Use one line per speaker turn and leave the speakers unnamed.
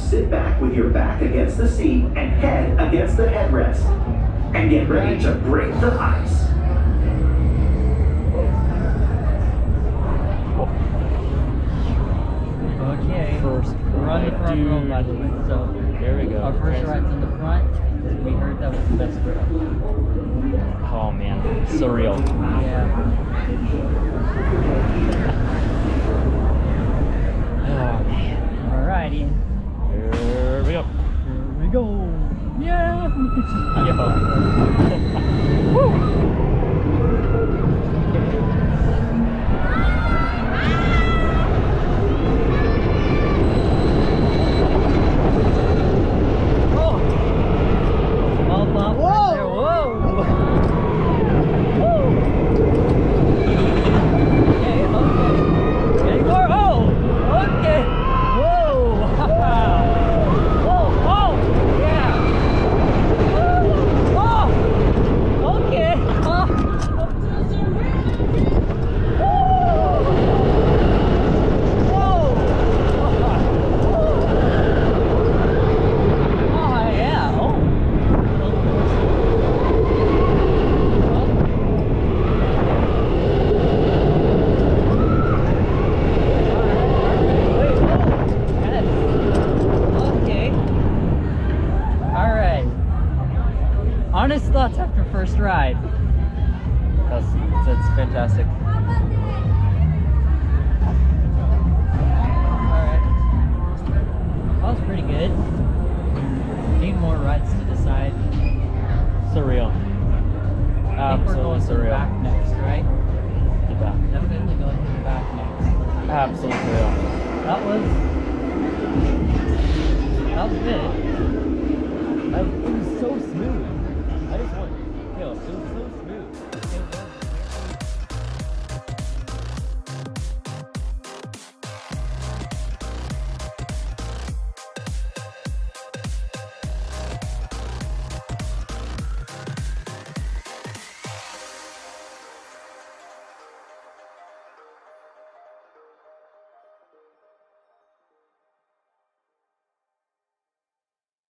sit back with your back against the seat and head against the headrest. And get ready to break the ice.
Okay,
First
we're on the front row, by the way. So
there we go.
our first ride's in the front. We heard that was the best row.
Oh man, surreal.
Yeah.
Oh man.
Alrighty.
Here we go.
Here we go. Yeah.
Yo. Woo.
Honest thoughts after first ride.
That's fantastic.
Alright. That was pretty good. Need more rides to decide.
Surreal.
I think we're going to the
Surreal.
back next, right?
The back.
Definitely going to the back next.
Absolutely surreal.
That was good.
It was so smooth. I just